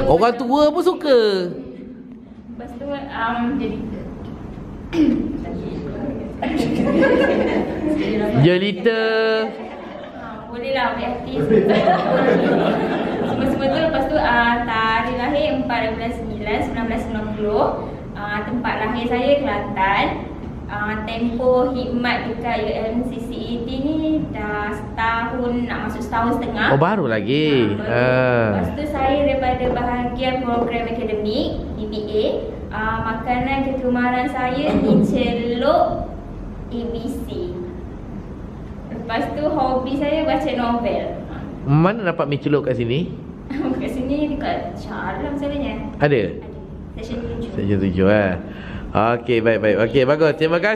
Orang tua pun suka. Lepas tu jadi Jelita. boleh lah ambil hati. Semua-semua tu. Lepas tu tarikh lahir 14/9/1990. Tempat lahir saya Kelantan. Tempoh khidmat dekat UMCCET ni dah setahun setengah. Oh, baru lagi. Lepas tu saya daripada bahagian program akademik DBA. Makanan kegemaran saya mie celok ABC. Lepas tu hobi saya baca novel. Mana dapat mie celok kat sini? Kat sini dekat Charlam sebenarnya. Ada? Session 7. Session 7 Okey, baik. Okey, bagus. Terima kasih.